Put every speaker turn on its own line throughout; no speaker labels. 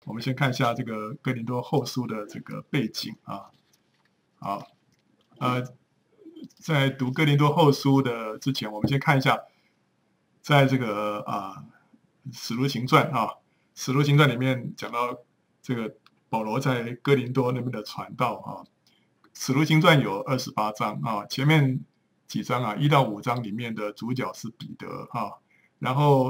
我们先看一下这个哥林多后书的这个背景啊。好，呃，在读哥林多后书的之前，我们先看一下，在这个使徒行传啊，使徒行传里面讲到这个保罗在哥林多那边的传道啊。使徒行传有28章啊，前面几章啊1到5章里面的主角是彼得啊，然后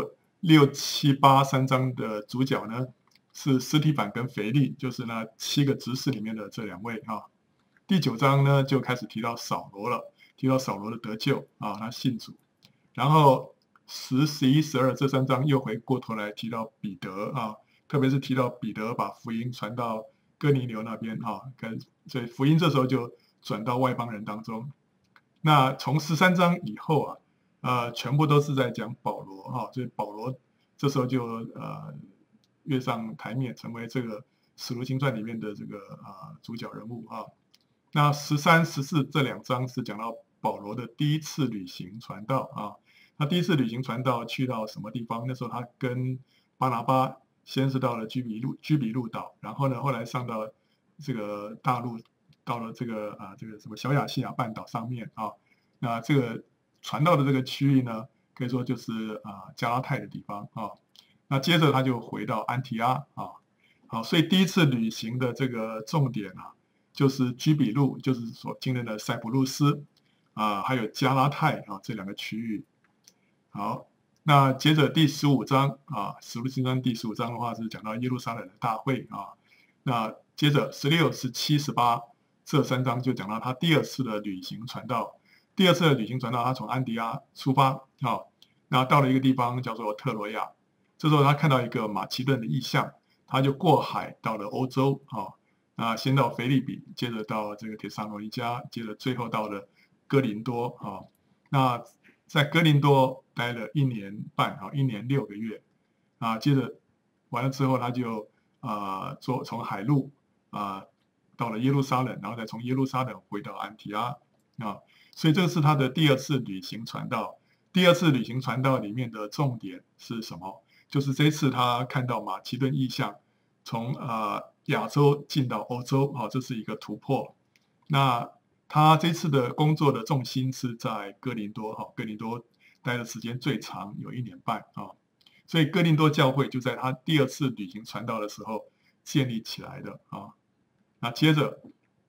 6、7、83章的主角呢是司提反跟腓利，就是那7个执事里面的这2位啊。第9章呢就开始提到扫罗了，提到扫罗的得救啊，他信主。然后10、11、12这3章又回过头来提到彼得啊，特别是提到彼得把福音传到哥尼流那边啊，所以福音这时候就转到外邦人当中。那从13章以后啊，全部都是在讲保罗啊，所以保罗这时候就跃上台面，成为这个使徒行传里面的这个主角人物啊。那13、14这2章是讲到保罗的第一次旅行传道啊。他第一次旅行传道去到什么地方？那时候他跟巴拿巴先是到了居比路岛，然后呢，后来上到这个大陆，到了这个什么小亚细亚半岛上面啊。那这个传道的这个区域呢，可以说就是加拉太的地方啊。那接着他就回到安提阿啊。好，所以第一次旅行的这个重点就是居比路，就是所经任的塞浦路斯还有加拉太这2个区域。好，那接着第15章使徒行传第15章的话是讲到耶路撒冷的大会啊。那接着16、17、18这3章就讲到他第2次的旅行传道。第2次的旅行传道，他从安提阿出发那到了一个地方叫做特罗亚，这时候他看到一个马其顿的异象，他就过海到了欧洲那先到腓立比，接着到这个帖撒罗尼迦，接着最后到了哥林多那在哥林多待了1年半1年6个月接着完了之后，他就从海路到了耶路撒冷，然后再从耶路撒冷回到安提阿所以这是他的第2次旅行传道。第2次旅行传道里面的重点是什么？就是这次他看到马其顿异象，从亚洲进到欧洲这是一个突破。那他这次的工作的重心是在哥林多哥林多待的时间最长，有1年半所以哥林多教会就在他第2次旅行传道的时候建立起来的那接着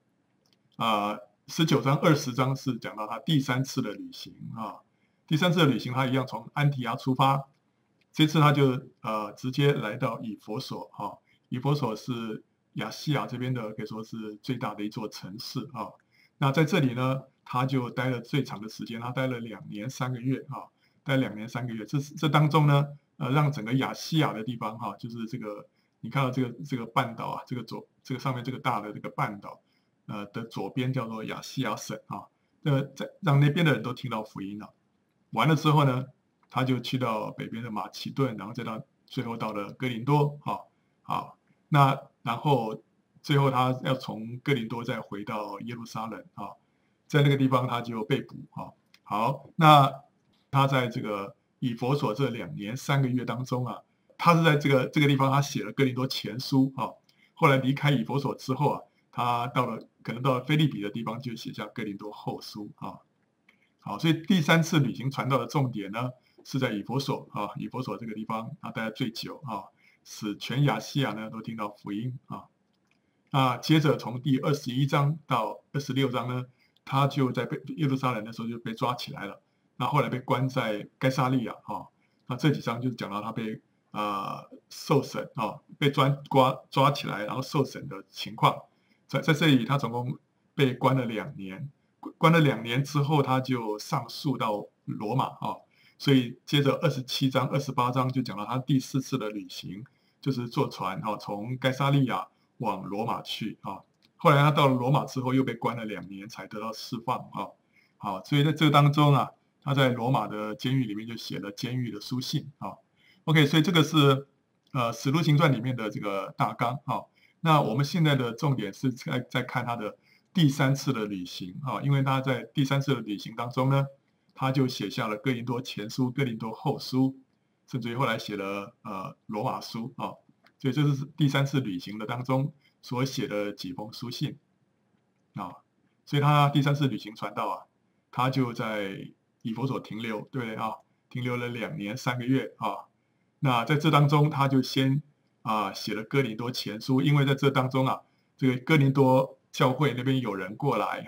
19章、20章是讲到他第3次的旅行第3次的旅行，他一样从安提阿出发，这次他就直接来到以弗所以弗所是亚细亚这边的可以说是最大的一座城市那在这里呢，他就待了最长的时间，他待了2年3个月待2年3个月。这当中呢，让整个亚细亚的地方就是这个你看到这个半岛这个上面这个大的这个半岛的左边叫做亚细亚省让那边的人都听到福音了。完了之后呢，他就去到北边的马其顿，然后最后到了哥林多那然后最后他要从哥林多再回到耶路撒冷在那个地方他就被捕好，那他在这个以弗所这2年3个月当中他是在这个地方他写了哥林多前书后来离开以弗所之后他可能到了腓立比的地方就写下哥林多后书好，所以第3次旅行传道的重点呢是在以弗所以弗所这个地方他待了最久使全亚细亚呢都听到福音那接着从第21章到26章呢，他就在耶路撒冷的时候就被抓起来了，那后来被关在该撒利亚那这几章就讲到他被受审被抓起来然后受审的情况。在这里他总共被关了2年，关了2年之后他就上诉到罗马所以接着27章、28章就讲到他第4次的旅行，就是坐船从该撒利亚往罗马去后来他到了罗马之后又被关了2年才得到释放好，所以在这个当中他在罗马的监狱里面就写了监狱的书信OK， 所以这个是使徒行传里面的这个大纲那我们现在的重点是在看他的第3次的旅行因为他在第3次的旅行当中呢，他就写下了哥林多前书、哥林多后书，甚至于后来写了罗马书所以这是第3次旅行的当中所写的几封书信啊。所以他第3次旅行传道啊，他就在以弗所停留，对不对啊？停留了2年3个月啊。那在这当中，他就先写了哥林多前书，因为在这当中啊，这个哥林多教会那边有人过来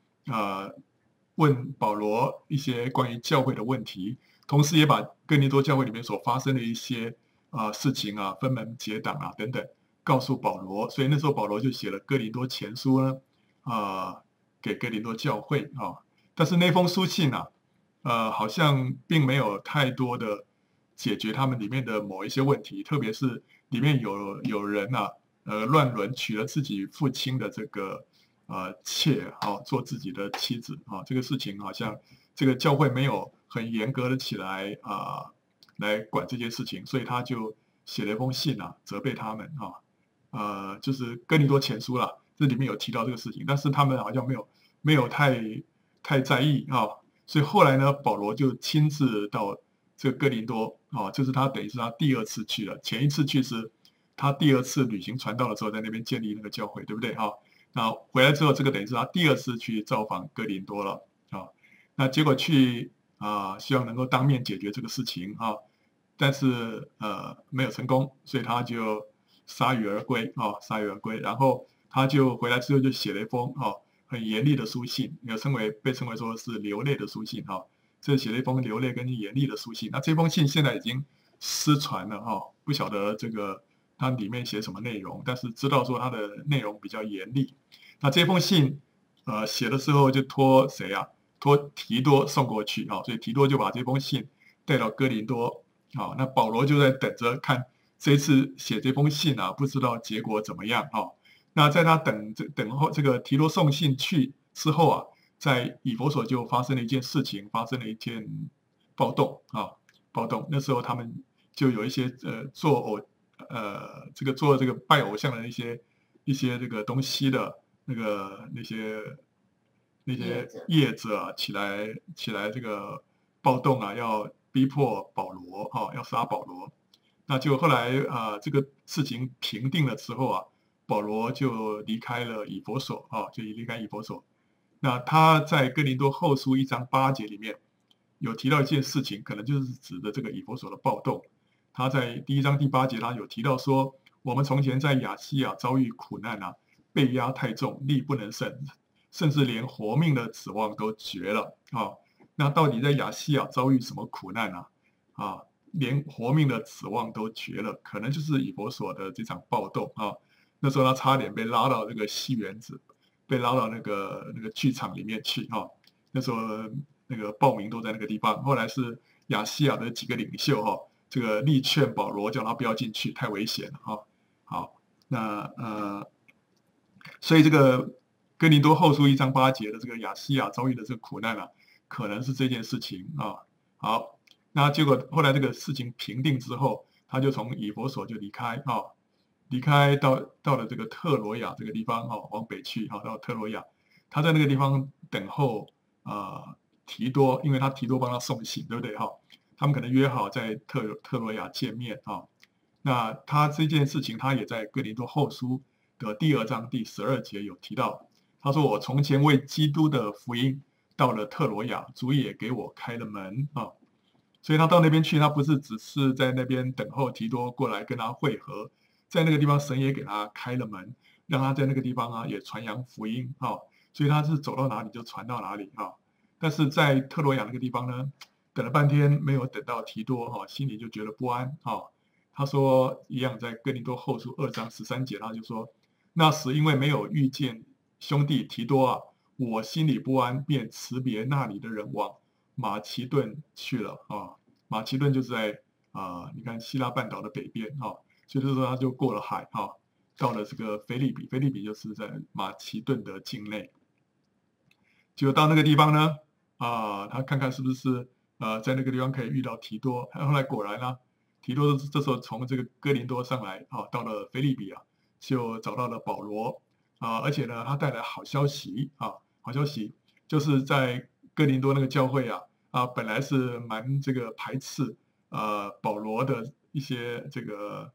问保罗一些关于教会的问题，同时也把哥林多教会里面所发生的一些事情啊、分门结党啊等等告诉保罗，所以那时候保罗就写了哥林多前书呢，给哥林多教会啊。但是那封书信啊，好像并没有太多的解决他们里面的某一些问题，特别是里面有人乱伦娶了自己父亲的这个妾做自己的妻子这个事情好像这个教会没有很严格的起来来管这件事情，所以他就写了一封信责备他们就是哥林多前书啦，这里面有提到这个事情，但是他们好像没有太在意所以后来呢，保罗就亲自到这个哥林多就是他等于是他第2次去了，前一次去是他第2次旅行传道的时候，在那边建立那个教会，对不对那回来之后，这个等于是他第2次去造访哥林多了那结果去希望能够当面解决这个事情但是没有成功，所以他就铩羽而归铩羽而归。然后他就回来之后就写了一封很严厉的书信，被称为说是流泪的书信这写了一封流泪跟严厉的书信。那这封信现在已经失传了不晓得这个它里面写什么内容，但是知道说它的内容比较严厉。那这封信写的时候就托谁托提多送过去所以提多就把这封信带到哥林多那保罗就在等着看这次写这封信不知道结果怎么样那在他等候这个提多送信去之后在以弗所就发生了一件事情，发生了一件暴动暴动。那时候他们就有一些做这个拜偶像的一些这个东西的那些业者起来这个暴动要逼迫保罗要杀保罗。那就后来这个事情平定了之后保罗就离开了以弗所就离开以弗所。那他在哥林多后书1章8节里面有提到一件事情，可能就是指的这个以弗所的暴动。他在第1章第8节他有提到说，我们从前在亚细亚遭遇苦难被压太重，力不能胜，甚至连活命的指望都绝了那到底在亚细亚遭遇什么苦难连活命的指望都绝了，可能就是以弗所的这场暴动那时候他差点被拉到这个戏园子，被拉到那个剧场里面去那时候那个暴民都在那个地方。后来是亚细亚的几个领袖这个力劝保罗叫他不要进去，太危险了好，那所以这个哥林多后书1章8节的这个亚细亚遭遇的这个苦难可能是这件事情好，那结果后来这个事情平定之后，他就从以弗所就离开到了这个特罗亚这个地方往北去到特罗亚。他在那个地方等候提多，因为他提多帮他送信，对不对他们可能约好在特罗亚见面那他这件事情他也在哥林多后书的第2章第12节有提到，他说我从前为基督的福音到了特罗亚，主也给我开了门所以他到那边去，他不是只是在那边等候提多过来跟他会合，在那个地方神也给他开了门，让他在那个地方也传扬福音所以他是走到哪里就传到哪里但是在特罗亚那个地方呢，等了半天没有等到提多心里就觉得不安他说一样在哥林多后书2章13节，他就说那时因为没有遇见兄弟提多我心里不安，便辞别那里的人往马其顿去了马其顿就是在你看希腊半岛的北边所以就是说他就过了海到了这个腓立比，腓立比就是在马其顿的境内。结果到那个地方呢他看看是不是在那个地方可以遇到提多，后来果然提多这时候从这个哥林多上来到了腓立比就找到了保罗而且呢他带来好消息好消息就是在哥林多那个教会本来是蛮这个排斥保罗的一些这个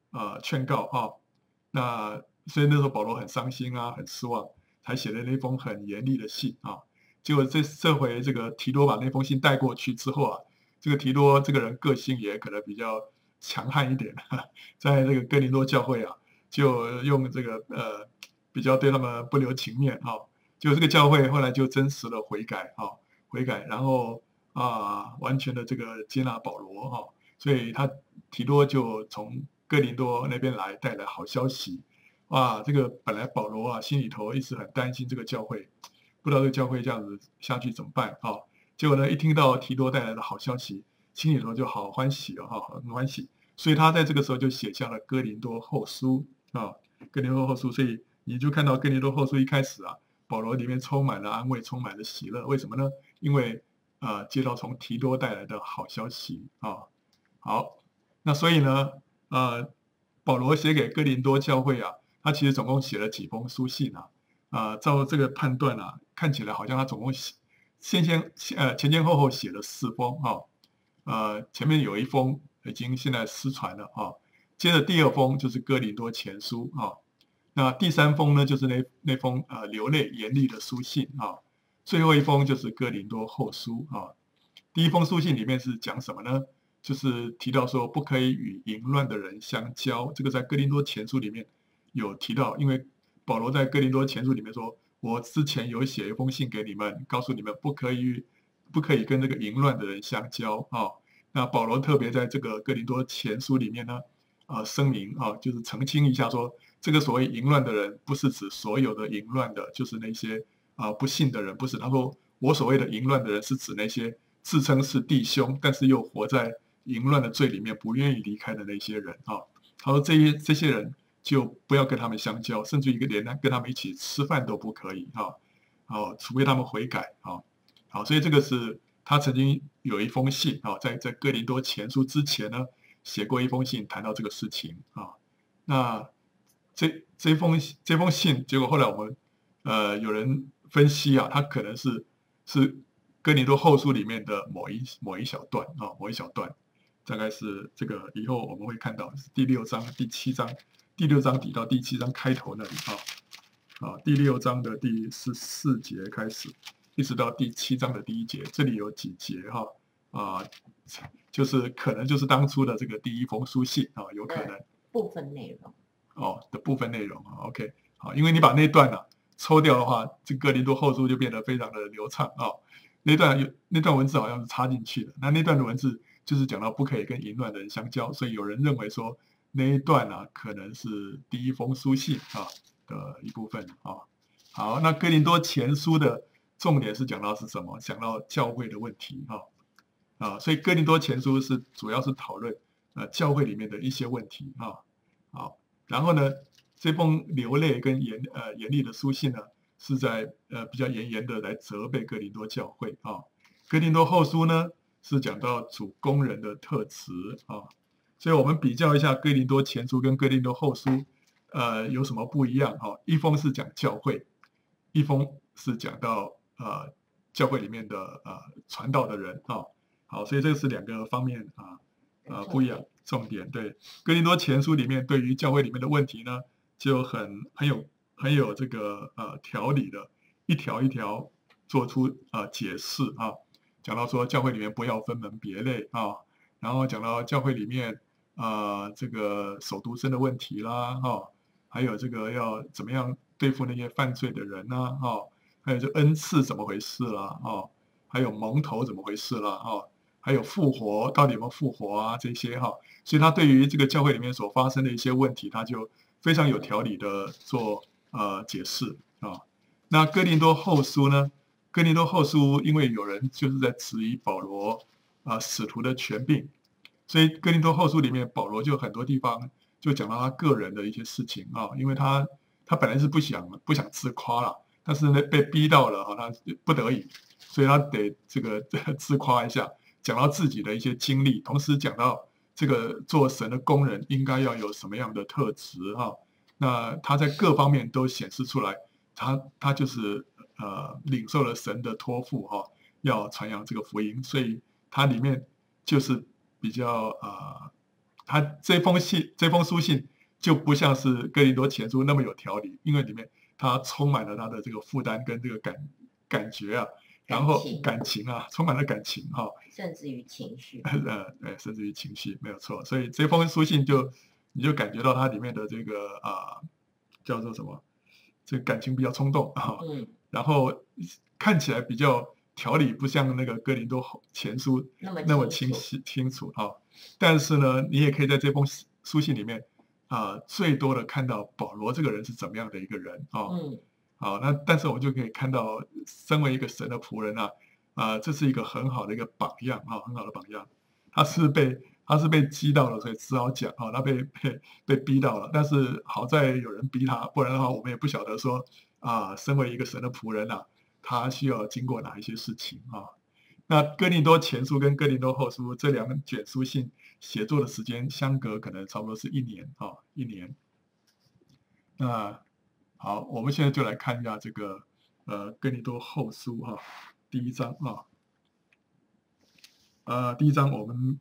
劝告那所以那时候保罗很伤心啊，很失望，才写了那封很严厉的信结果这回这个提多把那封信带过去之后这个提多这个人个性也可能比较强悍一点，在这个哥林多教会就用这个比较对他们不留情面就这个教会后来就真实的悔改，然后完全的这个接纳保罗所以提多就从哥林多那边来带来好消息。哇，这个本来保罗心里头一直很担心这个教会，不知道这个教会这样子下去怎么办结果呢，一听到提多带来的好消息，心里头就好欢喜很欢喜。所以他在这个时候就写下了哥林多后书哥林多后书。所以你就看到哥林多后书一开始保罗里面充满了安慰，充满了喜乐。为什么呢？因为接到从提多带来的好消息好，那所以呢，保罗写给哥林多教会他其实总共写了几封书信照这个判断看起来好像他总共前前后后写了4封前面有一封已经现在失传了接着第2封就是哥林多前书那第3封呢就是那封流泪严厉的书信最后一封就是哥林多后书第1封书信里面是讲什么呢？就是提到说不可以与淫乱的人相交，这个在哥林多前书里面有提到，因为保罗在哥林多前书里面说，我之前有写一封信给你们，告诉你们不可以跟这个淫乱的人相交那保罗特别在这个哥林多前书里面呢，声明就是澄清一下说，这个所谓淫乱的人，不是指所有的淫乱的，就是那些不信的人，不是。他说我所谓的淫乱的人，是指那些自称是弟兄，但是又活在淫乱的罪里面，不愿意离开的那些人他说这些人就不要跟他们相交，甚至于连跟他们一起吃饭都不可以除非他们悔改好，所以这个是他曾经有一封信在哥林多前书之前呢，写过一封信谈到这个事情那这封信，结果后来我们有人分析他可能是哥林多后书里面的某一小段某一小段，大概是这个以后我们会看到是第6章、第7章，第6章底到第7章开头那里第6章的第14节开始，一直到第7章的第1节，这里有几节就是可能就是当初的这个第1封书信有可能
部分内容
的部分内容OK 好，因为你把那段抽掉的话，这哥林多后书就变得非常的流畅那段文字好像是插进去的，那段的文字就是讲到不可以跟淫乱的人相交，所以有人认为说那一段可能是第1封书信的一部分好，那哥林多前书的重点是讲到是什么？讲到教会的问题所以哥林多前书主要是讨论教会里面的一些问题好，然后呢，这封流泪跟严厉的书信呢，是在比较严严的来责备哥林多教会哥林多后书呢是讲到主工人的特质所以我们比较一下哥林多前书跟哥林多后书有什么不一样一封是讲教会，一封是讲到教会里面的传道的人好，所以这是2个方面不一样重点。对，哥林多前书里面对于教会里面的问题呢，就很有这个条理的，一条一条做出解释讲到说教会里面不要分门别类然后讲到教会里面这个守独身的问题啦还有这个要怎么样对付那些犯罪的人还有这恩赐怎么回事啦还有蒙头怎么回事啦还有复活到底有没有复活这些所以他对于这个教会里面所发生的一些问题，他就非常有条理的做解释那哥林多后书呢？哥林多后书因为有人就是在质疑保罗使徒的权柄，所以哥林多后书里面保罗就很多地方就讲到他个人的一些事情因为他本来是不想自夸了，但是呢被逼到了他不得已，所以他得这个自夸一下，讲到自己的一些经历，同时讲到这个做神的工人应该要有什么样的特质那他在各方面都显示出来，他就是领受了神的托付要传扬这个福音，所以他里面就是比较他这封书信就不像是哥林多前书那么有条理，因为里面他充满了他的这个负担跟这个感觉啊，然后感情啊，充满了感情哈，
甚至于情绪，
对，甚至于情绪，没有错。所以这封书信你就感觉到它里面的这个叫做什么？这个感情比较冲动啊，然后看起来比较条理，不像那个哥林多前书那么清楚啊。但是呢，你也可以在这封书信里面最多的看到保罗这个人是怎么样的一个人啊。好，那但是我们就可以看到，身为一个神的仆人这是一个很好的一个榜样啊，很好的榜样。他是被激到了，所以只好讲他被逼到了，但是好在有人逼他，不然的话我们也不晓得说身为一个神的仆人他需要经过哪一些事情啊。那哥林多前书跟哥林多后书这2卷书信写作的时间相隔可能差不多是1年1年。那好，我们现在就来看一下这个哥林多后书第1章第1章我们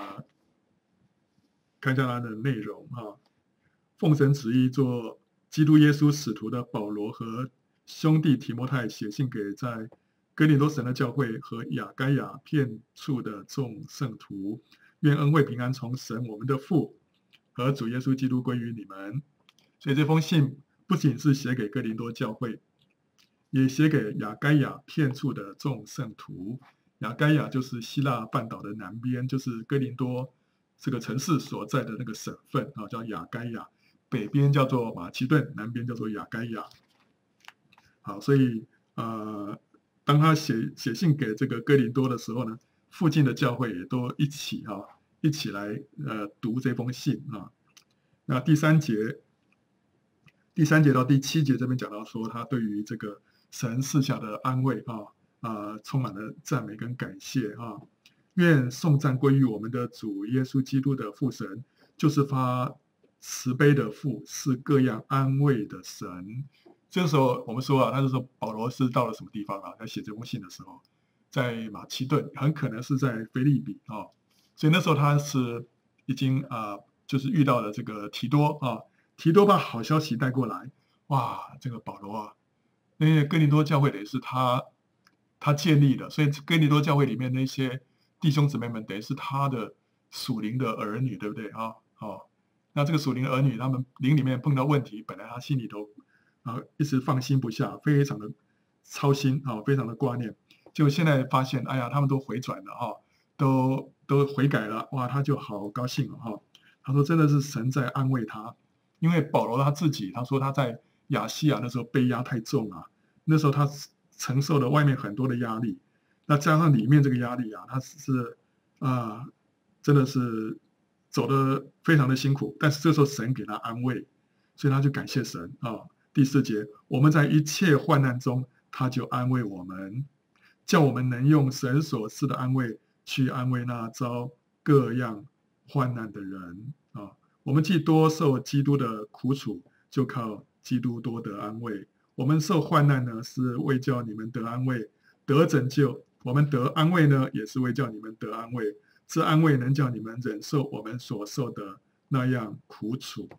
看一下它的内容奉神旨意做基督耶稣使徒的保罗和兄弟提摩太写信给在哥林多神的教会和亚该亚遍处的众圣徒，愿恩惠平安从神我们的父和主耶稣基督归于你们。所以这封信不仅是写给哥林多教会，也写给亚该亚遍处的众圣徒。亚该亚就是希腊半岛的南边，就是哥林多这个城市所在的那个省份叫亚该亚，北边叫做马其顿，南边叫做亚该亚。好，所以当他写信给这个哥林多的时候呢，附近的教会也都一起来读这封信那第三节到第7节这边讲到说，他对于这个神赐下的安慰充满了赞美跟感谢愿颂赞归于我们的主耶稣基督的父神，就是发慈悲的父，是各样安慰的神。这个时候我们说那时候保罗是到了什么地方在写这封信的时候，在马其顿，很可能是在腓立比所以那时候他是已经就是遇到了这个提多提多把好消息带过来，哇，这个保罗因为哥林多教会等于是他建立的，所以哥林多教会里面那些弟兄姊妹们等于是他的属灵的儿女，对不对那这个属灵的儿女，他们灵里面碰到问题，本来他心里头一直放心不下，非常的操心非常的挂念。结果现在发现，哎呀，他们都回转了都悔改了，哇，他就好高兴了他说真的是神在安慰他，因为保罗他自己他说他在亚细亚那时候背压太重那时候他承受了外面很多的压力，那加上里面这个压力他是真的是走得非常的辛苦，但是这时候神给他安慰，所以他就感谢神第4节，我们在一切患难中，他就安慰我们，叫我们能用神所赐的安慰去安慰那遭各样患难的人我们既多受基督的苦楚，就靠基督多得安慰。我们受患难呢，是为叫你们得安慰、得拯救；我们得安慰呢，也是为叫你们得安慰。这安慰能叫你们忍受我们所受的那样苦楚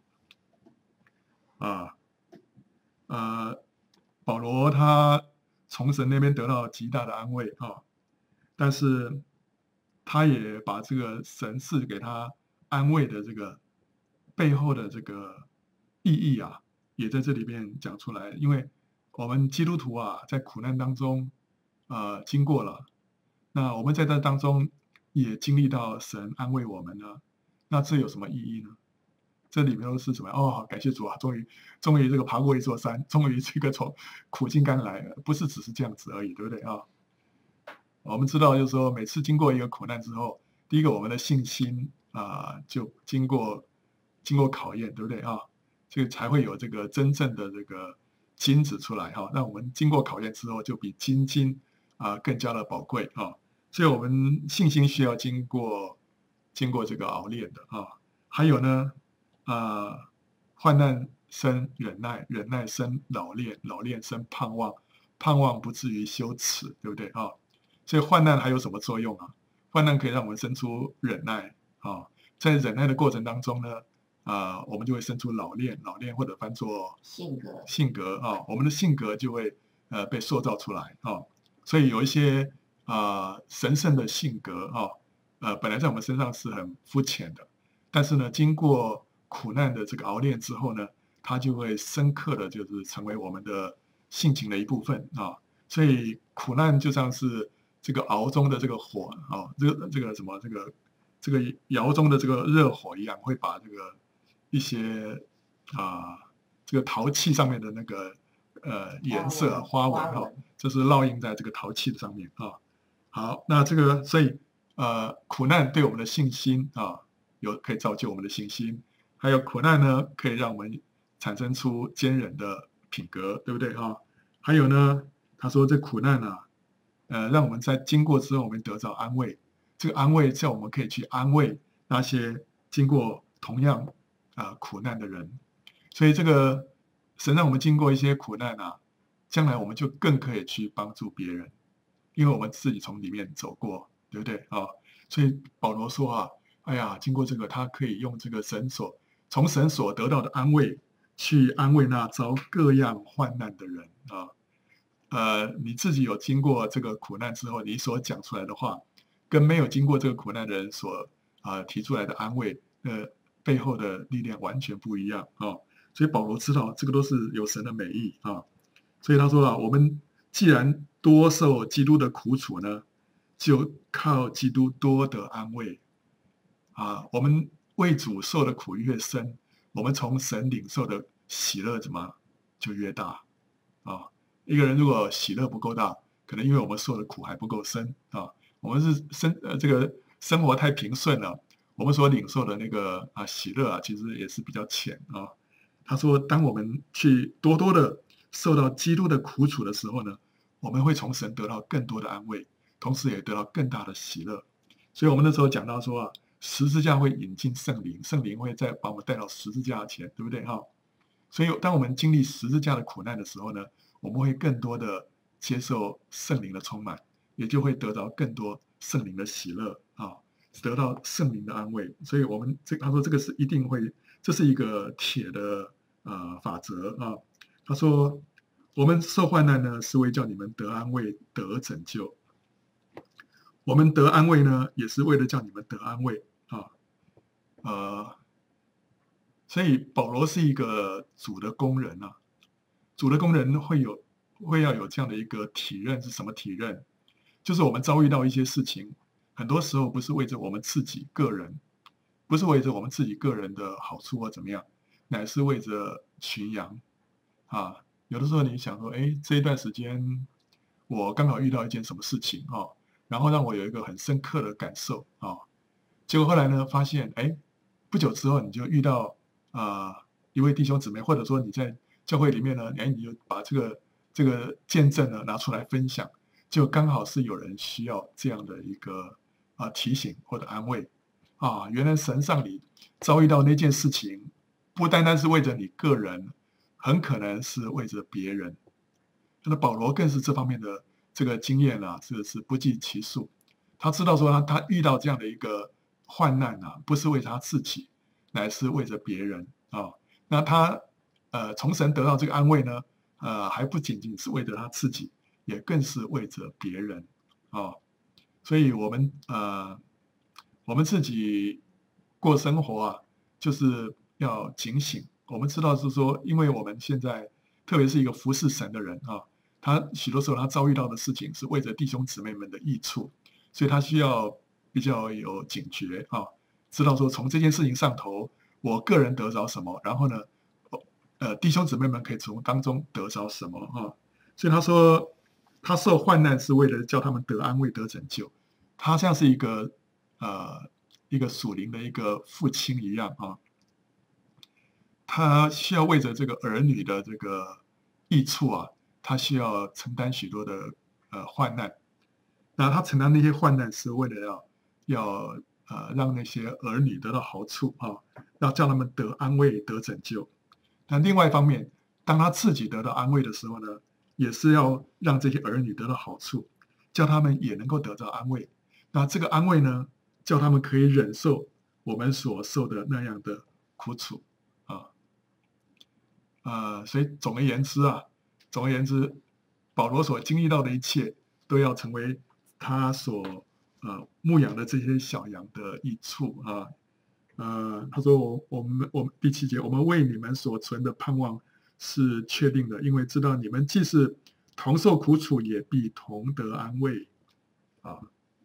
保罗他从神那边得到极大的安慰但是他也把这个神赐给他安慰的这个背后的这个意义也在这里边讲出来。因为我们基督徒在苦难当中经过了，那我们在这当中也经历到神安慰我们呢，那这有什么意义呢？这里面都是什么感谢主终于这个爬过一座山，终于这个从苦尽甘来了，不是只是这样子而已，对不对我们知道就是说每次经过一个苦难之后，第一个我们的信心就经过考验，对不对这个才会有这个真正的这个金子出来那我们经过考验之后，就比金更加的宝贵所以我们信心需要经过这个熬炼的还有呢患难生忍耐，忍耐生老练，老练生盼望，盼望不至于羞耻，对不对所以患难还有什么作用患难可以让我们生出忍耐在忍耐的过程当中呢，我们就会生出老练，老练或者翻作性格啊，我们的性格就会被塑造出来啊。所以有一些神圣的性格本来在我们身上是很肤浅的，但是呢，经过苦难的这个熬炼之后呢，它就会深刻的就是成为我们的性情的一部分啊。所以苦难就像是这个熬中的这个火这个什么这个窑中的这个热火一样，会把这个一些这个陶器上面的那个颜色花纹就是烙印在这个陶器上面啊。好，那这个所以苦难对我们的信心可以造就我们的信心，还有苦难呢可以让我们产生出坚韧的品格，对不对啊？还有呢，他说这苦难让我们在经过之后，我们得到安慰。这个安慰叫我们可以去安慰那些经过同样苦难的人。所以这个神让我们经过一些苦难将来我们就更可以去帮助别人，因为我们自己从里面走过，对不对啊？所以保罗说哎呀，经过这个，他可以用这个从神所得到的安慰，去安慰那遭各样患难的人你自己有经过这个苦难之后，你所讲出来的话，跟没有经过这个苦难的人所提出来的安慰，背后的力量完全不一样所以保罗知道这个都是有神的美意所以他说我们既然多受基督的苦楚呢，就靠基督多得安慰我们为主受的苦越深，我们从神领受的喜乐就越大一个人如果喜乐不够大，可能因为我们受的苦还不够深我们是这个生活太平顺了，我们所领受的那个喜乐其实也是比较浅他说，当我们去多多的受到基督的苦楚的时候呢，我们会从神得到更多的安慰，同时也得到更大的喜乐。所以我们那时候讲到说十字架会引进圣灵，圣灵会再把我们带到十字架前，对不对所以当我们经历十字架的苦难的时候呢，我们会更多的接受圣灵的充满，也就会得到更多圣灵的喜乐得到圣灵的安慰。所以我们他说这个是一定会，这是一个铁的法则他说我们受患难呢，是为叫你们得安慰得拯救。我们得安慰呢，也是为了叫你们得安慰所以保罗是一个主的工人主的工人会要有这样的一个体认。是什么体认？就是我们遭遇到一些事情，很多时候不是为着我们自己个人，不是为着我们自己个人的好处或怎么样，乃是为着群羊有的时候你想说，这一段时间我刚好遇到一件什么事情然后让我有一个很深刻的感受结果后来呢，发现不久之后你就遇到一位弟兄姊妹，或者说你在教会里面呢，你就把这个见证呢拿出来分享，就刚好是有人需要这样的一个提醒或者安慰原来神让你遭遇到那件事情，不单单是为着你个人，很可能是为着别人。那保罗更是这方面的这个经验是不计其数。他知道说他遇到这样的一个患难不是为着他自己，乃是为着别人那他从神得到这个安慰呢，还不仅仅是为着他自己，也更是为着别人所以我们自己过生活就是要警醒。我们知道是说，因为我们现在特别是一个服侍神的人他许多时候他遭遇到的事情是为着弟兄姊妹们的益处，所以他需要比较有警觉知道说从这件事情上头，我个人得着什么，然后呢弟兄姊妹们可以从当中得着什么所以他说他受患难是为了叫他们得安慰得拯救。他像是一个属灵的一个父亲一样他需要为着这个儿女的这个益处他需要承担许多的患难。那他承担那些患难是为了要让那些儿女得到好处要叫他们得安慰得拯救。那另外一方面，当他自己得到安慰的时候呢，也是要让这些儿女得到好处，叫他们也能够得到安慰。那这个安慰呢，叫他们可以忍受我们所受的那样的苦楚啊。所以总而言之，保罗所经历到的一切，都要成为他所牧养的这些小羊的益处啊。他说我们第7节，我们为你们所存的盼望是确定的，因为知道你们既是同受苦楚，也必同得安慰啊。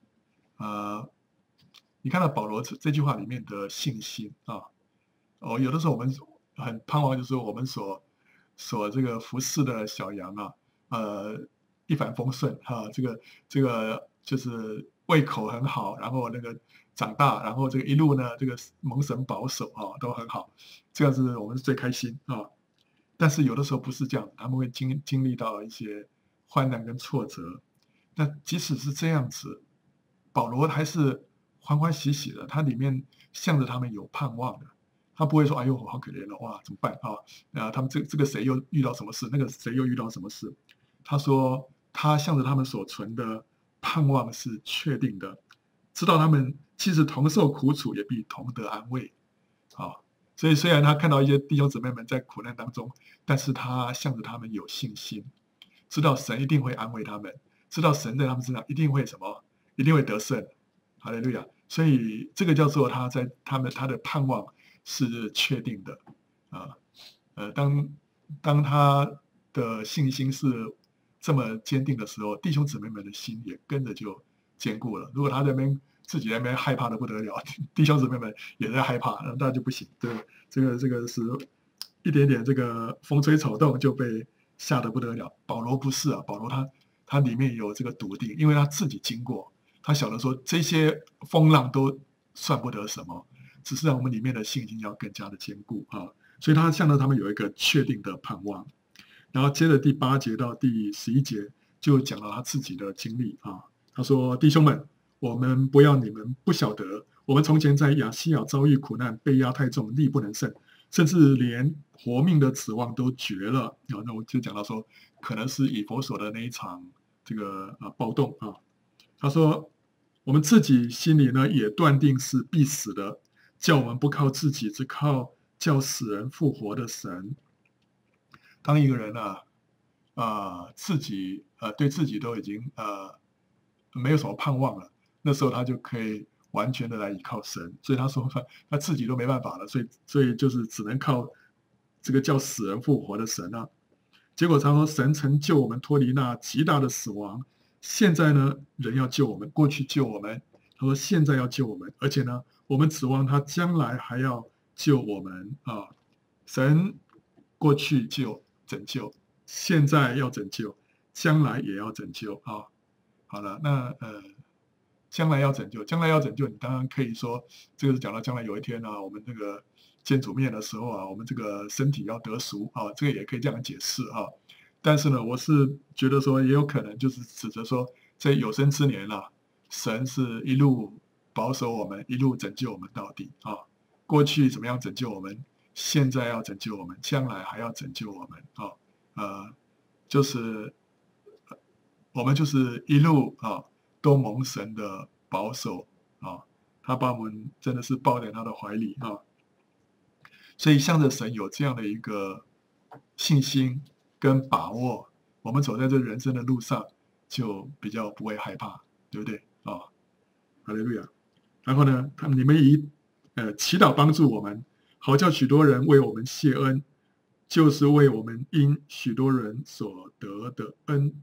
你看到保罗这句话里面的信心啊。有的时候我们很盼望，就是说我们所这个服侍的小羊啊，一帆风顺哈，这个就是胃口很好，然后那个长大，然后这个一路呢，这个蒙神保守啊，都很好，这样子我们是最开心啊。但是有的时候不是这样，他们会经历到一些患难跟挫折。那即使是这样子，保罗还是欢欢喜喜的，他里面向着他们有盼望的。他不会说：“哎呦，好可怜哦，哇，怎么办啊？他们这个谁又遇到什么事，那个谁又遇到什么事？”他说：“他向着他们所存的盼望是确定的，知道他们即使同受苦楚，也必同得安慰。”啊，所以虽然他看到一些弟兄姊妹们在苦难当中，但是他向着他们有信心，知道神一定会安慰他们，知道神在他们身上一定会什么，一定会得胜。哈利路亚！所以这个叫做他的盼望是确定的啊。当他的信心是这么坚定的时候，弟兄姊妹们的心也跟着就坚固了。如果他自己在那边害怕的不得了，弟兄姊妹们也在害怕，那就不行。对，这个是一点点这个风吹草动就被吓得不得了。保罗不是啊，保罗他里面有这个笃定，因为他自己经过，他晓得说这些风浪都算不得什么，只是让我们里面的信心要更加的坚固啊。所以他向着他们有一个确定的盼望。然后接着第8节到第11节就讲了他自己的经历啊。他说：“弟兄们，我们不要你们不晓得，我们从前在亚细亚遭遇苦难，被压太重，力不能胜，甚至连活命的指望都绝了。”那我就讲到说，可能是以弗所的那一场这个暴动啊。他说：“我们自己心里呢，也断定是必死的，叫我们不靠自己，只靠叫死人复活的神。”当一个人自己对自己都已经没有什么盼望了，那时候他就可以完全的来依靠神。所以他说他自己都没办法了，所以就是只能靠这个叫死人复活的神啊。结果他说神曾救我们脱离那极大的死亡，现在呢人要救我们，过去救我们，他说现在要救我们，而且呢我们指望他将来还要救我们啊。神过去拯救，现在要拯救，将来也要拯救啊。好了，那将来要拯救，你当然可以说，这个是讲到将来有一天我们这个见主面的时候我们这个身体要得赎啊，这个也可以这样解释啊。但是呢，我是觉得说，也有可能就是指着说，在有生之年神是一路保守我们，一路拯救我们到底啊。过去怎么样拯救我们？现在要拯救我们，将来还要拯救我们就是我们就是一路都蒙神的保守他把我们真的是抱在他的怀里所以向着神有这样的一个信心跟把握，我们走在这人生的路上就比较不会害怕，对不对哈利路亚。然后呢，你们以祈祷帮助我们，好叫许多人为我们谢恩，就是为我们因许多人所得的恩。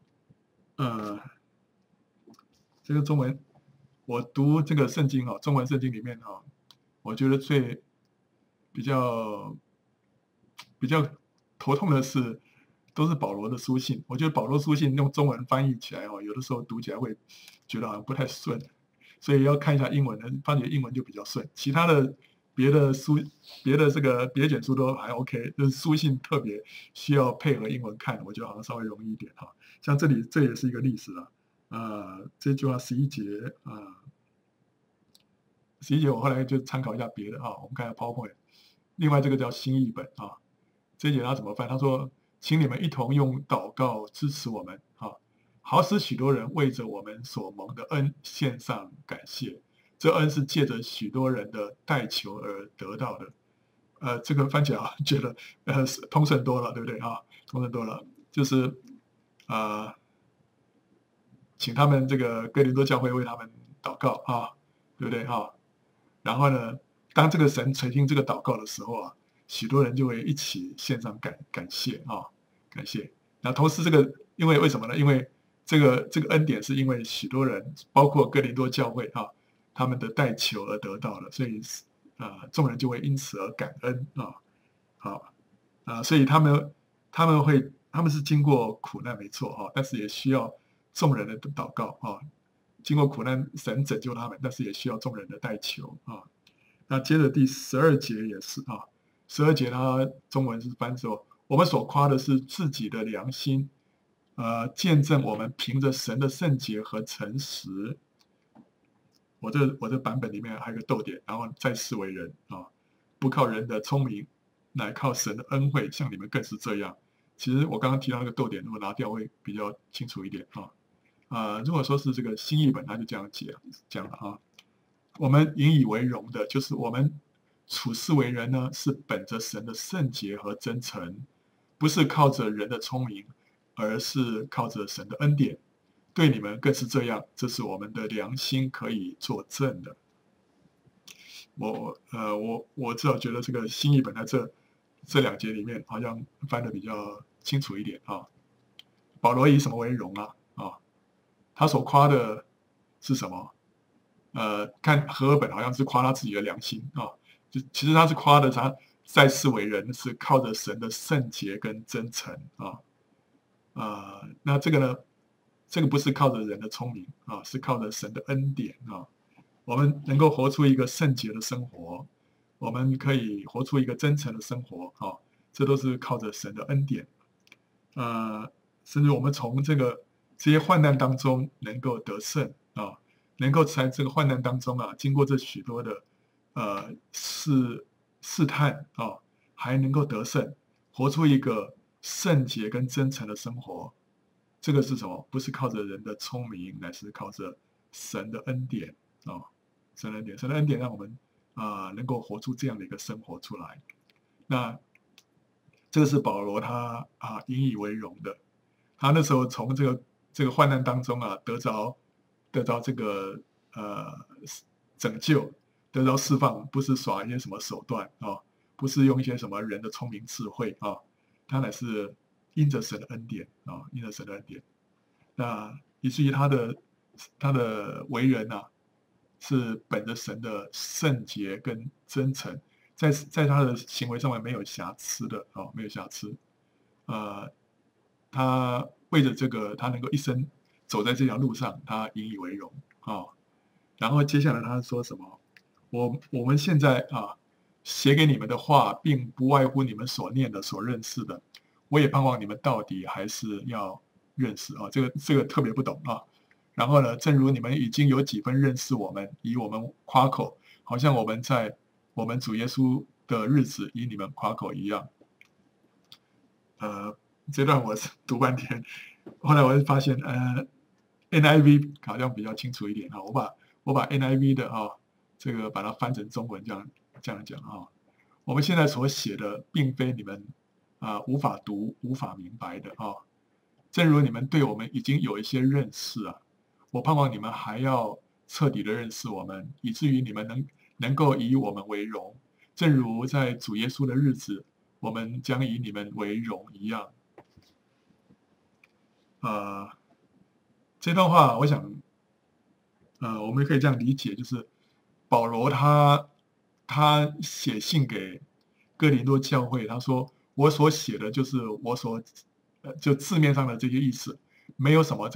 这个中文我读这个圣经中文圣经里面我觉得比较头痛的是，都是保罗的书信。我觉得保罗书信用中文翻译起来有的时候读起来会觉得好像不太顺，所以要看一下英文的，发觉英文就比较顺。其他的别的这个别卷书都还 OK， 就是书信特别需要配合英文看，我觉得好像稍微容易一点像这也是一个例子这句话11节11节我后来就参考一下别的我们看一下 PowerPoint。另外这个叫新译本这一节他怎么翻？他说：“请你们一同用祷告支持我们好使许多人为着我们所蒙的恩献上感谢。 这恩是借着许多人的代求而得到的。这个翻起来觉得通顺多了，对不对啊？通顺多了，就是请他们这个哥林多教会为他们祷告啊，对不对啊？然后呢，当这个神垂听这个祷告的时候啊，许多人就会一起献上感谢啊，感谢。那同时因为什么呢？因为这个恩典是因为许多人，包括哥林多教会啊，他们的代求而得到的，所以众人就会因此而感恩啊，好所以他们是经过苦难没错啊，但是也需要众人的祷告啊，经过苦难，神拯救他们，但是也需要众人的代求啊。那接着第12节也是啊，12节它中文是翻作我们所夸的是自己的良心，见证我们凭着神的圣洁和诚实。我这版本里面还有个逗点，然后再世为人啊，不靠人的聪明，乃靠神的恩惠，像你们更是这样。其实我刚刚提到那个逗点，如果拿掉会比较清楚一点如果说是这个新译本，他就这样讲了啊。我们引以为荣的，就是我们处事为人呢，是本着神的圣洁和真诚，不是靠着人的聪明，而是靠着神的恩典。对你们更是这样，这是我们的良心可以作证的。我至少觉得这个新译本在这2节里面，好像翻的比较清楚一点啊。保罗以什么为荣啊？他所夸的是什么？看和合本好像是夸他自己的良心啊，其实他是夸的他在世为人是靠着神的圣洁跟真诚那这个呢？这个不是靠着人的聪明是靠着神的恩典我们能够活出一个圣洁的生活，我们可以活出一个真诚的生活这都是靠着神的恩典。甚至我们从这些患难当中能够得胜能够在这个患难当中经过这许多的试探还能够得胜，活出一个圣洁跟真诚的生活。这个是什么？不是靠着人的聪明，乃是靠着神的恩典神的恩典让我们能够活出这样的一个生活出来。那这个是保罗他引以为荣的。他那时候从这个患难当中得着这个拯救，得着释放，不是耍一些什么手段不是用一些什么人的聪明智慧他乃是因着神的恩典因着神的恩典。那以至于他的为人是本着神的圣洁跟真诚，在他的行为上面没有瑕疵的没有瑕疵。他为着这个，他能够一生走在这条路上，他引以为荣然后接下来他说什么？我们现在写给你们的话，并不外乎你们所念的、所认识的。我也盼望你们到底还是要认识这个特别不懂然后呢，正如你们已经有几分认识我们，以我们夸口，好像我们在我们主耶稣的日子以你们夸口一样。这段我读半天，后来我就发现NIV 好像比较清楚一点我把 NIV 的这个把它翻成中文这样讲我们现在所写的，并非你们无法读、无法明白的正如你们对我们已经有一些认识我盼望你们还要彻底的认识我们，以至于你们能够以我们为荣，正如在主耶稣的日子，我们将以你们为荣一样。这段话我想我们可以这样理解，就是保罗他写信给哥林多教会，他说我所写的就是我所就字面上的这些意思，没有什么这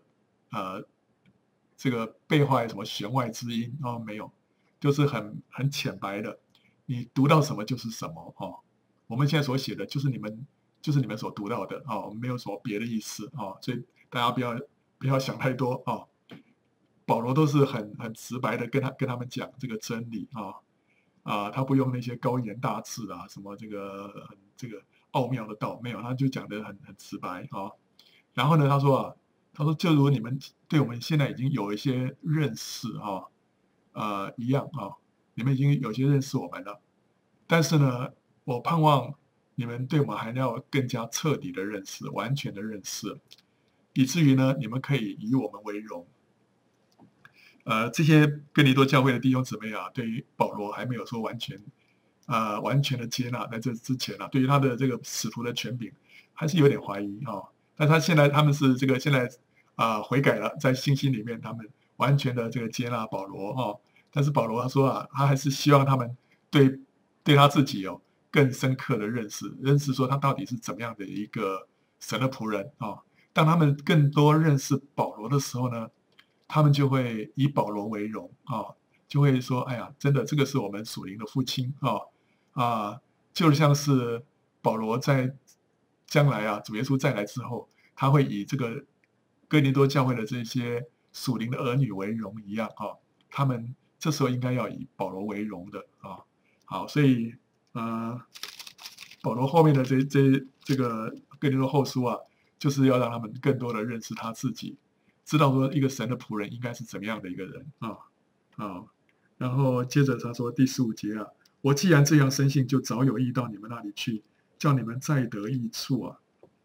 个背后什么弦外之音没有，就是很浅白的，你读到什么就是什么我们现在所写的就是你们所读到的我们没有什么别的意思所以大家不要想太多保罗都是很直白的跟他们讲这个真理他不用那些高言大志什么这个奥妙的道，没有，他就讲得很直白然后呢，他说就如你们对我们现在已经有一些认识一样啊，你们已经有些认识我们了，但是呢，我盼望你们对我们还要更加彻底的认识，完全的认识，以至于呢，你们可以以我们为荣。这些哥林多教会的弟兄姊妹啊，对于保罗还没有说完全的接纳，在这之前啊，对于他的这个使徒的权柄，还是有点怀疑啊。但他们是现在悔改了，在信心里面，他们完全的这个接纳保罗哈。但是保罗他说啊，他还是希望他们对他自己有更深刻的认识说他到底是怎么样的一个神的仆人啊。当他们更多认识保罗的时候呢，他们就会以保罗为荣啊，就会说：“哎呀，真的，这个是我们属灵的父亲啊就像是保罗在将来啊，主耶稣再来之后，他会以这个哥林多教会的这些属灵的儿女为荣一样啊，他们这时候应该要以保罗为荣的啊。好，所以保罗后面的这个哥林多后书啊，就是要让他们更多的认识他自己，知道说一个神的仆人应该是怎么样的一个人啊。然后接着他说第15节啊，我既然这样深信，就早有意到你们那里去，叫你们再得益处啊。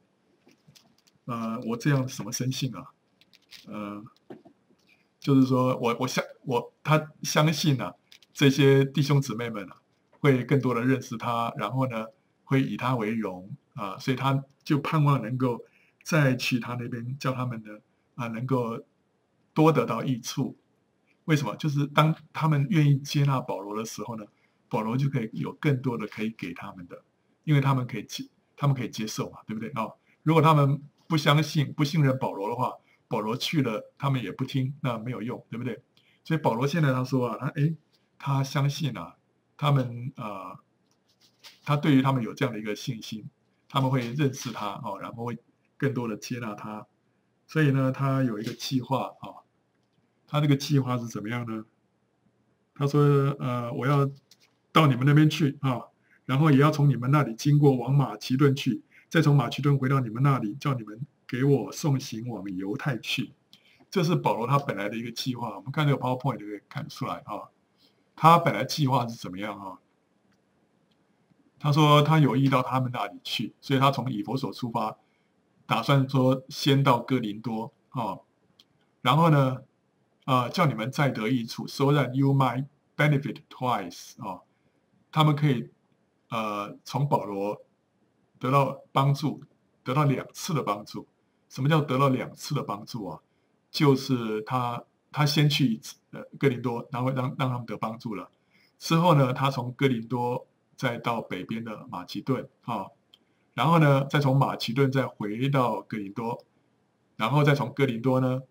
我这样什么深信啊？呃，就是说他相信啊，这些弟兄姊妹们啊，会更多的认识他，然后呢，会以他为荣啊，所以他就盼望能够再去他那边，叫他们呢能够多得到益处。为什么？就是当他们愿意接纳保罗的时候呢，保罗就可以有更多的可以给他们的，因为他们可以接受嘛，对不对？如果他们不相信、不信任保罗的话，保罗去了，他们也不听，那没有用，对不对？所以保罗现在他说啊，他相信啊，他们他对于他们有这样的一个信心，他们会认识他然后会更多的接纳他，所以呢，他有一个计划他这个计划是怎么样呢？他说我要到你们那边去然后也要从你们那里经过往马其顿去，再从马其顿回到你们那里，叫你们给我送行往犹太去。这是保罗他本来的一个计划。我们看这个 PowerPoint 就可以看出来他本来计划是怎么样他说他有意到他们那里去，所以他从以弗所出发，打算说先到哥林多然后呢叫你们再得益处，so that you might benefit twice 他们可以从保罗得到帮助，得到2次的帮助。什么叫得到2次的帮助啊？就是他先去一次哥林多，然后让他们得帮助了。之后呢，他从哥林多再到北边的马其顿然后呢，再从马其顿再回到哥林多，然后再从哥林多呢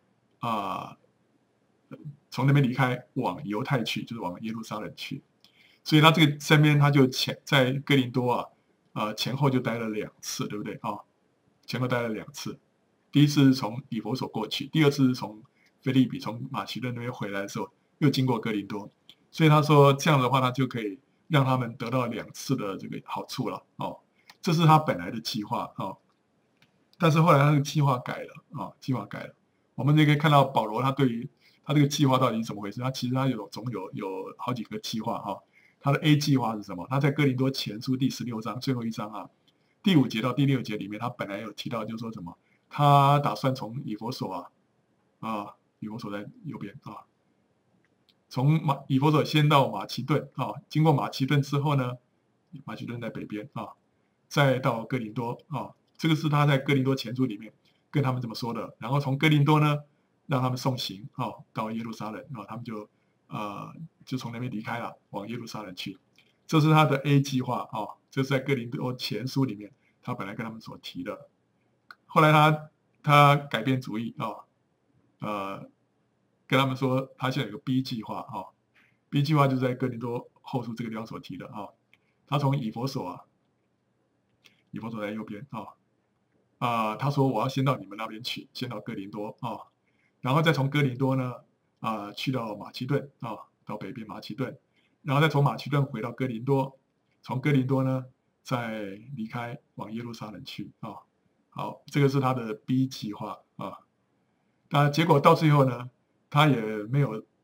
从那边离开往犹太去，就是往耶路撒冷去。所以他这个身边他就在哥林多前后就待了2次，对不对前后待了2次。第一次是从以弗所过去，第二次是从腓立比从马其顿那边回来的时候，又经过哥林多。所以他说这样的话，他就可以让他们得到2次的这个好处了这是他本来的计划但是后来他这个计划改了计划改了。我们就可以看到保罗他对于他这个计划到底是怎么回事？其实他总有好几个计划他的 A 计划是什么？他在哥林多前书第16章最后一章第5节到第6节里面，他本来有提到，就是说什么？他打算从以弗所以弗所在右边从以弗所先到马其顿经过马其顿之后呢，马其顿在北边再到哥林多这个是他在哥林多前书里面跟他们这么说的。然后从哥林多呢，让他们送行到耶路撒冷他们就从那边离开了，往耶路撒冷去。这是他的 A 计划这是在哥林多前书里面他本来跟他们所提的。后来他改变主意跟他们说他现在有个 B 计划B 计划就是在哥林多后书这个地方所提的他从以弗所以弗所在右边他说我要先到你们那边去，先到哥林多然后再从哥林多呢去到马其顿到北边马其顿，然后再从马其顿回到哥林多，从哥林多呢再离开往耶路撒冷去好，这个是他的 B 计划但结果到最后呢，他也没有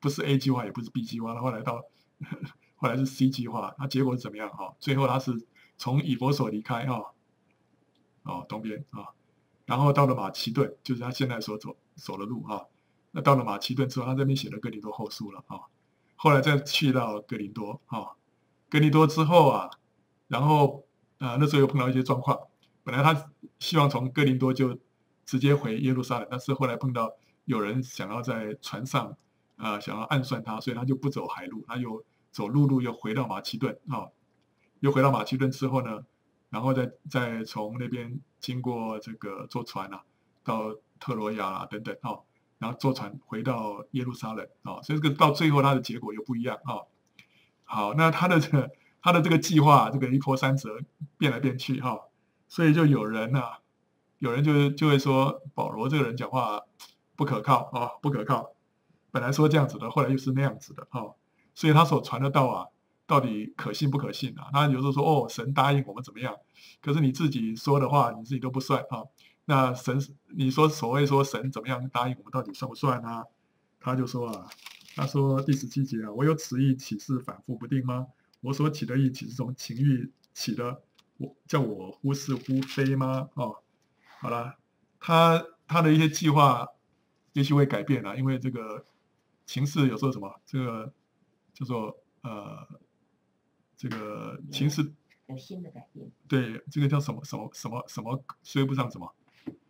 不是 A 计划，也不是 B 计划，后来后来是 C 计划，那结果是怎么样哈？最后他是从以弗所离开哈，东边啊，然后到了马其顿，就是他现在所走的路哈。那到了马其顿之后，他这边写了哥林多后书了啊。后来再去到哥林多啊，哥林多之后啊，然后那时候又碰到一些状况，本来他希望从哥林多就直接回耶路撒冷，但是后来碰到有人想要在船上想要暗算他，所以他就不走海路，他又走陆路，又回到马其顿啊。又回到马其顿之后呢，然后再从那边经过这个坐船到特罗亚等等然后坐船回到耶路撒冷所以这个到最后他的结果又不一样好，那他的这个计划，这个一波三折，变来变去所以就有人就会说保罗这个人讲话不可靠不可靠。本来说这样子的，后来又是那样子的所以他所传的道到底可信不可信他有时候说神答应我们怎么样，可是你自己说的话你自己都不算那你说所谓说神怎么样答应我们，到底算不算呢？他就说他说第17节我有此意岂是反复不定吗？我所起的意岂是从情欲起的，叫我忽是忽非吗？好了，他的一些计划也许会改变因为这个情势有时候什么，这个叫做这个情势
有新的改变。
对，这个叫什么追不上什么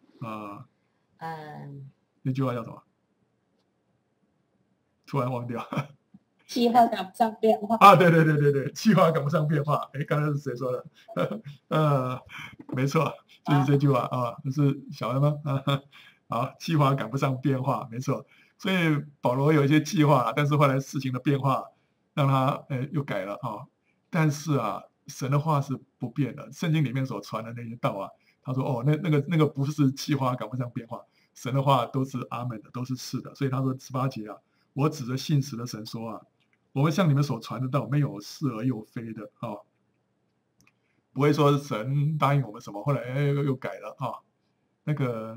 那句话叫什么？突然忘掉。
计划赶不上变化
对，计划赶不上变化。刚才是谁说的？没错，就是这句话就是小恩吗？好，计划赶不上变化，没错。所以保罗有一些计划，但是后来事情的变化让他又改了但是神的话是不变的，圣经里面所传的那些道他说那个不是计划赶不上变化，神的话都是阿门的，都是是的。所以他说18节我指着信实的神说我们向你们所传的道没有是而又非的不会说神答应我们什么，后来又改了那个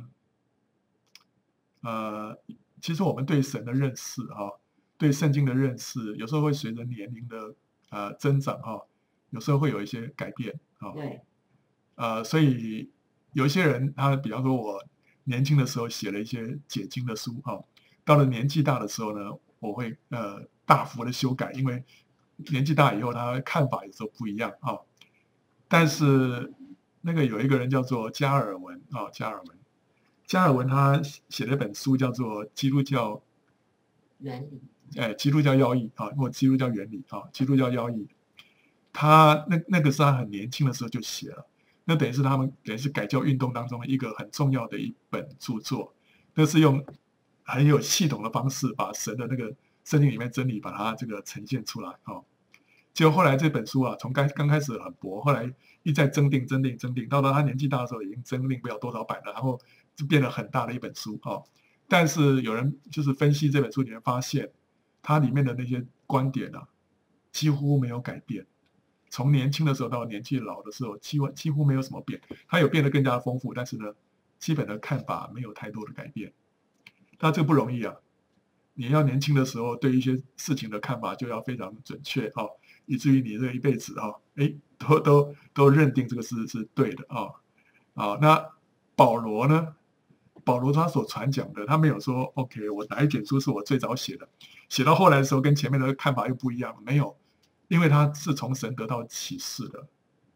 其实我们对神的认识对圣经的认识，有时候会随着年龄的增长有时候会有一些改变
对。
所以有一些人他比方说我年轻的时候写了一些解经的书到了年纪大的时候呢，我会大幅的修改，因为年纪大以后他看法有时候不一样但是那个有一个人叫做加尔文加尔文他写了一本书叫做《基督教
原理》，
基督教要义或基督教原理基督教要义。他那个是他很年轻的时候就写了，那等于是改教运动当中一个很重要的一本著作，那是用很有系统的方式把神的那个圣经里面真理把它这个呈现出来结果后来这本书从刚开始很薄，后来一再增订，到了他年纪大的时候已经增订不了多少版了，然后就变得很大的一本书但是有人就是分析这本书里面发现，它里面的那些观点几乎没有改变，从年轻的时候到年纪老的时候几乎没有什么变，它有变得更加丰富，但是呢，基本的看法没有太多的改变。那这个不容易你要年轻的时候对一些事情的看法就要非常准确以至于你这一辈子都认定这个是对的那保罗呢？保罗他所传讲的，他没有说 OK， 我哪一卷书是我最早写的，写到后来的时候跟前面的看法又不一样，没有，因为他是从神得到启示的，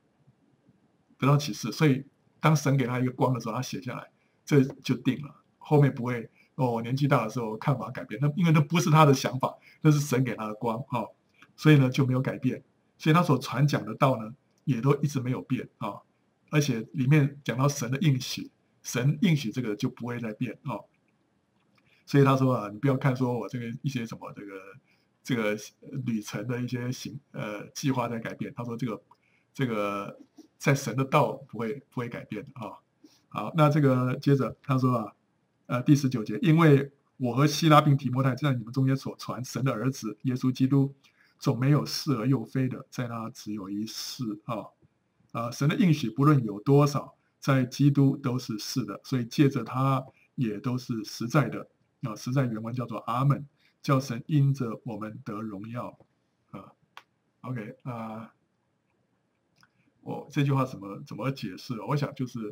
所以当神给他一个光的时候，他写下来，这就定了，后面不会年纪大的时候看法改变，因为那不是他的想法，那是神给他的光所以呢就没有改变，所以他所传讲的道呢也都一直没有变而且里面讲到神的应许，神应许这个就不会再变所以他说你不要看说我这个一些什么这个旅程的一些计划在改变，他说这个在神的道不会改变好，那这个接着他说第19节，因为我和希拉并提摩太在你们中间所传神的儿子耶稣基督，总没有是而又非的，在那只有一是神的应许不论有多少，在基督都是是的，所以借着他也都是实在的实在原文叫做阿门， 叫神因着我们得荣耀。OK 我这句话怎么解释？我想就是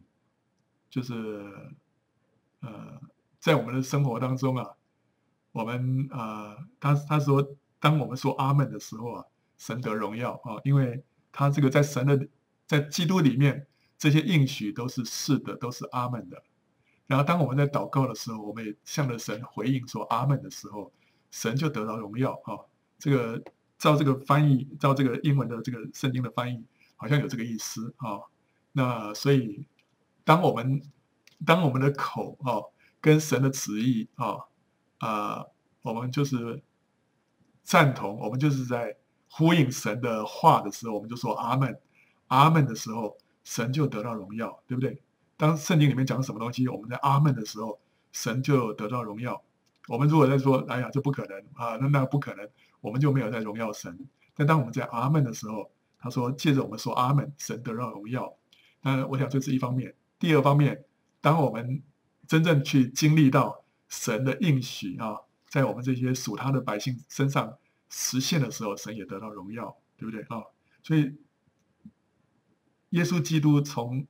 在我们的生活当中啊，我们他说，当我们说阿门的时候啊，神得荣耀啊，因为他这个在基督里面，这些应许都是是的，都是阿门的。然后当我们在祷告的时候，我们也向着神回应说阿门的时候，神就得到荣耀啊。这个照这个翻译，照这个英文的这个圣经的翻译，好像有这个意思啊。那所以当我们的口跟神的旨意我们就是赞同，我们就是在呼应神的话的时候，我们就说阿门，阿门的时候，神就得到荣耀，对不对？当圣经里面讲什么东西，我们在阿门的时候，神就得到荣耀。我们如果在说，哎呀，这不可能啊，那不可能，我们就没有在荣耀神。但当我们在阿门的时候，他说，借着我们说阿门，神得到荣耀。那我想这是一方面。第二方面，当我们真正去经历到神的应许在我们这些属他的百姓身上实现的时候，神也得到荣耀，对不对所以耶稣基督从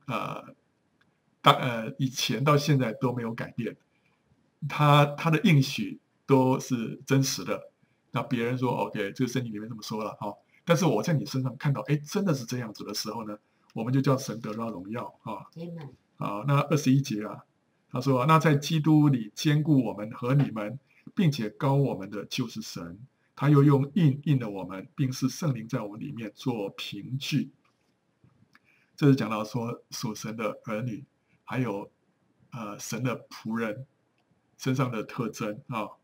以前到现在都没有改变，他的应许都是真实的。那别人说 OK， 这个圣经里面这么说了但是我在你身上看到，真的是这样子的时候呢，我们就叫神得到荣耀那21节他说，那在基督里坚固我们和你们，并且膏我们的就是神，他又用印了我们，并是圣灵在我们里面做凭据。这是讲到说属神的儿女，还有神的仆人身上的特征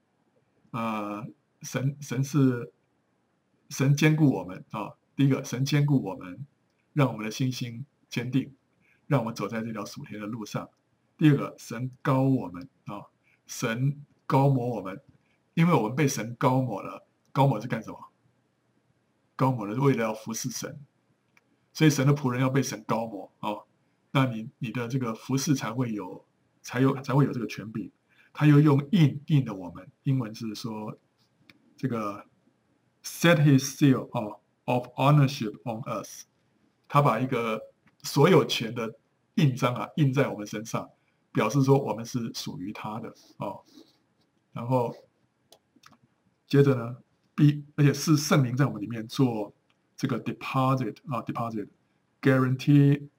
神坚固我们第一个，神坚固我们，让我们的信心坚定，让我们走在这条属天的路上。第二个，神膏我们神膏抹我们，因为我们被神膏抹了。膏抹是干什么？膏抹的是为了要服侍神，所以神的仆人要被神膏抹那你的这个服侍才会有这个权柄。他又用印了我们，英文是说这个 set his seal of ownership on us， 他把一个所有权的印章印在我们身上，表示说我们是属于他的然后接着呢，而且是圣灵在我们里面做这个 deposit guaranteeing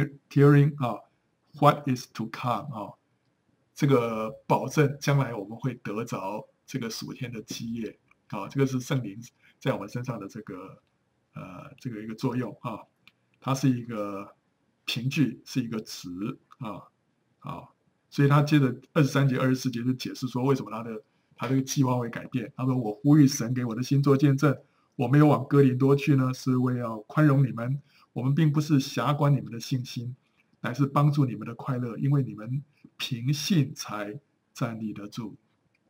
what is to come这个保证将来我们会得着这个属天的基业这个是圣灵在我们身上的这个一个作用它是一个凭据，是一个词所以他接着23节、24节就解释说为什么他这个计划会改变。他说：“我呼吁神给我的心做见证，我没有往哥林多去呢，是为要宽容你们。我们并不是辖管你们的信心，乃是帮助你们的快乐，因为你们凭信才站立得住。”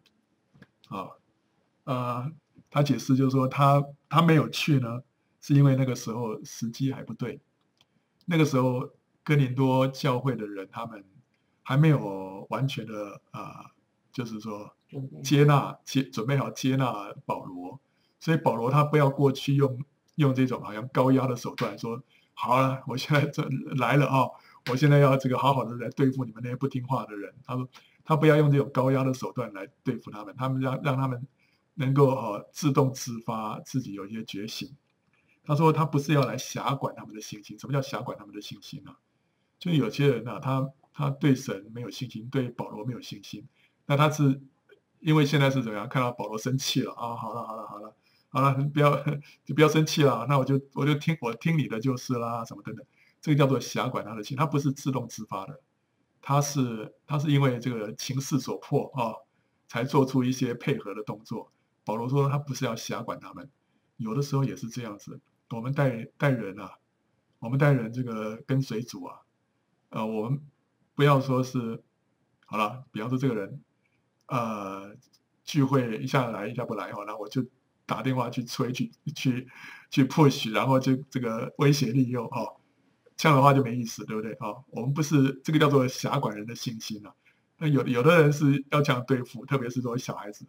他解释就是说他没有去呢，是因为那个时候时机还不对。那个时候哥林多教会的人，他们还没有完全的就是说准备好接纳保罗，所以保罗他不要过去用这种好像高压的手段说，好了，我现在来了我现在要这个好好的来对付你们那些不听话的人。他说他不要用这种高压的手段来对付他们，让他们能够自动自发，自己有一些觉醒。他说他不是要来辖管他们的信心。什么叫辖管他们的信心就是有些人他对神没有信心，对保罗没有信心。那他是因为现在是怎么样？看到保罗生气了好了，不要生气了，那我就听你的就是啦，什么等等。这个叫做辖管他的心，他不是自动自发的，他是因为这个情势所迫才做出一些配合的动作。保罗说他不是要辖管他们，有的时候也是这样子。我们带人我们带人这个跟随主我们不要说是好了，比方说这个人聚会一下来一下不来然后我就打电话去催去 push， 然后就这个威胁利诱这样的话就没意思，对不对我们不是这个叫做辖管人的信心那有的人是要这样对付，特别是说小孩子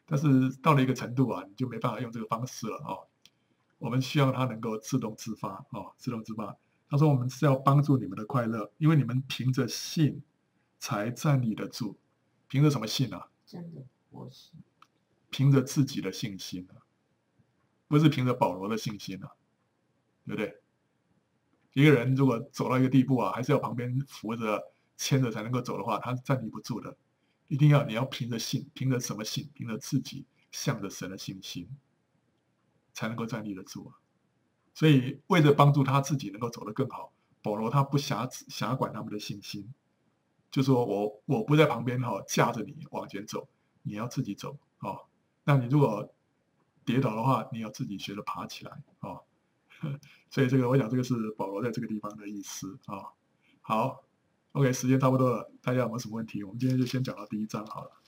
但是到了一个程度啊，你就没办法用这个方式了哦。我们需要他能够自动自发哦，自动自发。他说我们是要帮助你们的快乐，因为你们凭着信才站立得住。凭着什么信啊？
真的我是
凭着自己的信心啊，不是凭着保罗的信心啊，对不对？一个人如果走到一个地步啊，还是要旁边扶着、牵着才能够走的话，他是站立不住的。一定要你要凭着信，凭着什么信？凭着自己向着神的信心，才能够站立得住啊。所以为了帮助他自己能够走得更好，保罗他不辖管他们的信心，就说我不在旁边架着你往前走，你要自己走哦。那你如果跌倒的话，你要自己学着爬起来哦。所以我想这个是保罗在这个地方的意思啊。好，OK，时间差不多了，大家有没有什么问题？我们今天就先讲到第1章好了。